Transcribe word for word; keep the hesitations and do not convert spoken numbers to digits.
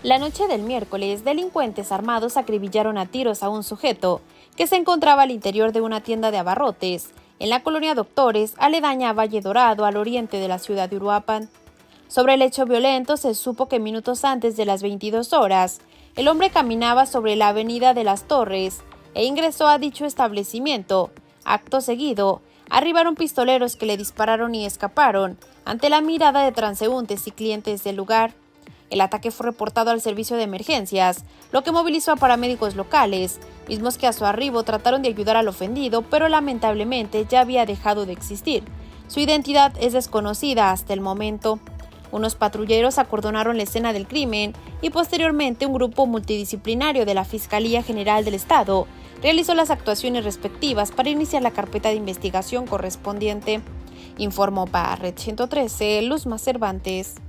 La noche del miércoles, delincuentes armados acribillaron a tiros a un sujeto que se encontraba al interior de una tienda de abarrotes en la colonia Doctores, aledaña a Valle Dorado, al oriente de la ciudad de Uruapan. Sobre el hecho violento se supo que minutos antes de las veintidós horas, el hombre caminaba sobre la avenida de las Torres e ingresó a dicho establecimiento. Acto seguido, arribaron pistoleros que le dispararon y escaparon ante la mirada de transeúntes y clientes del lugar. El ataque fue reportado al servicio de emergencias, lo que movilizó a paramédicos locales, mismos que a su arribo trataron de ayudar al ofendido, pero lamentablemente ya había dejado de existir. Su identidad es desconocida hasta el momento. Unos patrulleros acordonaron la escena del crimen y posteriormente un grupo multidisciplinario de la Fiscalía General del Estado realizó las actuaciones respectivas para iniciar la carpeta de investigación correspondiente. Informó para Red ciento trece, Luzma Cervantes.